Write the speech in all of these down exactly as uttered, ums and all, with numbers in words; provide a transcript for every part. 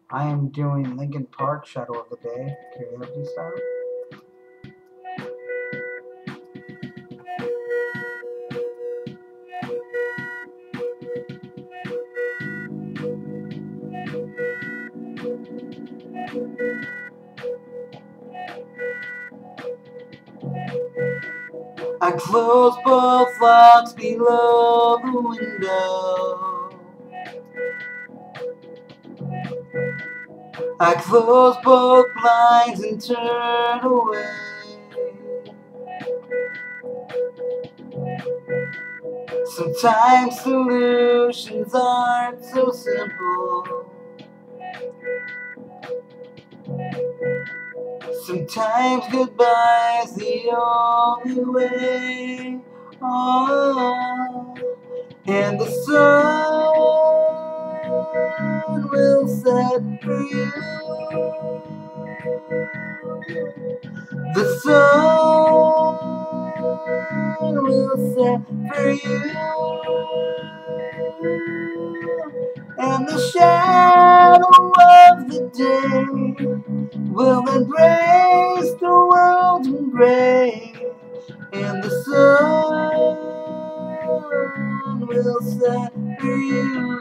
I am doing Linkin Park Shadow of the Day, karaoke style. I close both locks below the window. I close both blinds and turn away. Sometimes solutions aren't so simple. Sometimes goodbye's the only way. Oh, and the sun will set for you. The sun will set for you. And the shadow of the day will embrace the world in gray. And the sun will set for you.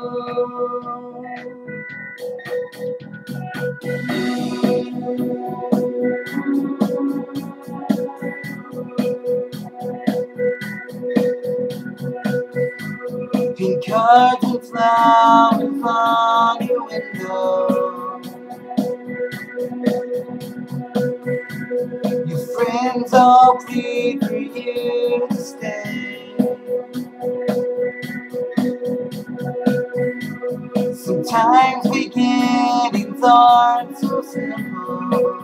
Pink cards and flowers on your window. Your friends all plead for you to stay. Sometimes beginnings aren't so simple.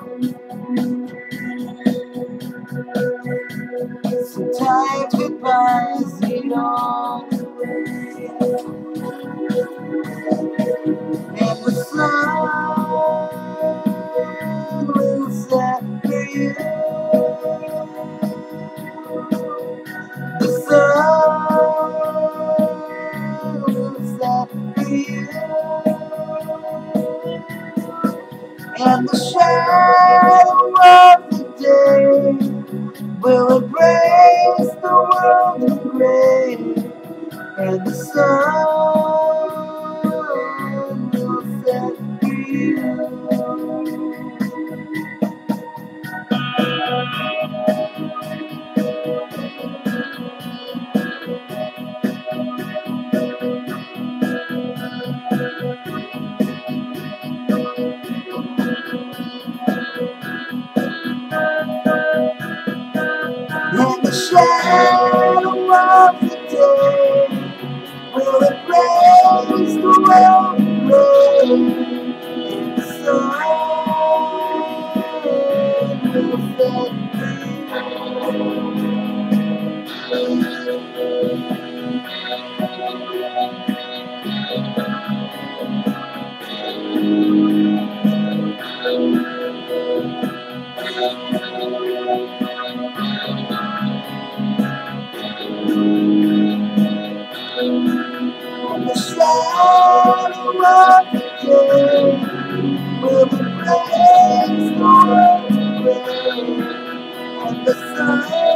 Sometimes goodbye's the only way. And the sun will set for you. The sun will set for you. And the shadow of the day will embrace the world in gray. And the sun will set for you. And the shadow of the day will embrace the world in gray. And the sun will set for you. And the shadow of the day will embrace the world in gray. And the sun